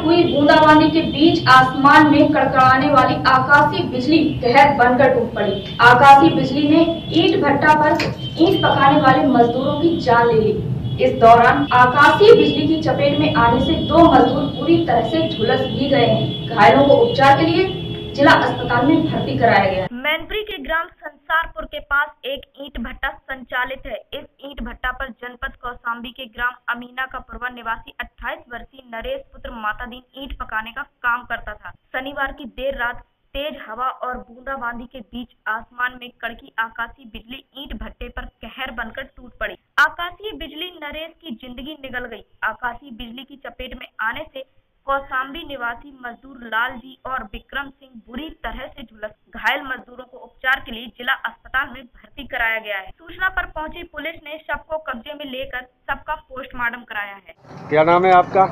हुई बूंदाबांदी के बीच आसमान में कड़कड़ाने वाली आकाशीय बिजली कहर बनकर टूट पड़ी। आकाशीय बिजली ने ईंट भट्टा पर ईंट पकाने वाले मजदूरों की जान ले ली। इस दौरान आकाशीय बिजली की चपेट में आने से 2 मजदूर पूरी तरह से झुलस भी गए हैं। घायलों को उपचार के लिए जिला अस्पताल में भर्ती कराया गया। मैनपुरी के ग्राम संसारपुर के पास एक ईंट भट्टा संचालित है। इस ईंट भट्टा पर जनपद कौशाम्बी के ग्राम अमीना का पूर्वा निवासी 28 वर्षीय नरेश पुत्र मातादीन ईंट पकाने का काम करता था। शनिवार की देर रात तेज हवा और बूंदाबांदी के बीच आसमान में कड़की आकाशीय बिजली ईंट भट्टे पर कहर बनकर टूट पड़ी। आकाशीय बिजली नरेश की जिंदगी निगल गई। आकाशीय बिजली की चपेट में आने से कौशाम्बी निवासी मजदूर लाल जी और विक्रम सिंह बुरी तरह से झुलस। घायल मजदूरों को उपचार के लिए जिला अस्पताल में भर्ती कराया गया है। सूचना पर पहुंची पुलिस ने शव को कब्जे में लेकर सबका पोस्टमार्टम कराया है। क्या नाम है आपका?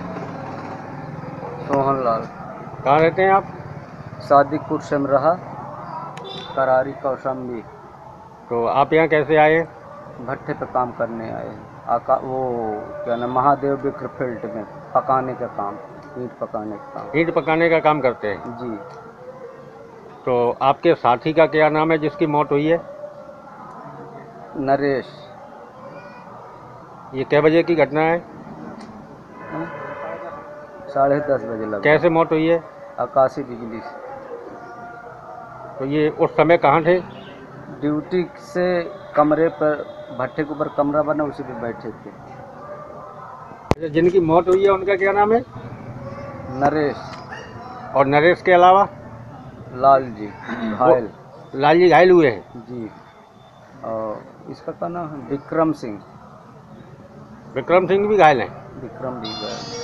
सोहन लाल। कहाँ रहते हैं आप? सादिकपुर सिमराहा, करारी, कौशाम्बी। तो आप यहाँ कैसे आए? भट्टे पे काम करने आए। वो क्या नाम, महादेव बिक्र फील्ड में पकाने का काम, ईंट पकाने का काम। ईंट पकाने का काम करते हैं जी। तो आपके साथी का क्या नाम है जिसकी मौत हुई है? नरेश। ये कै बजे की घटना है? 10:30 बजे लगा। कैसे मौत हुई है? आकाशीय बिजली से। तो ये उस समय कहाँ थे? ड्यूटी से कमरे पर, भट्टे के ऊपर कमरा बना, उसी पे बैठे थे। जिनकी मौत हुई है उनका क्या नाम है? नरेश। और नरेश के अलावा? लाल जी घायल। लाल जी घायल हुए हैं जी। और इसका क्या नाम है? विक्रम सिंह। विक्रम सिंह भी घायल हैं? विक्रम भी घायल।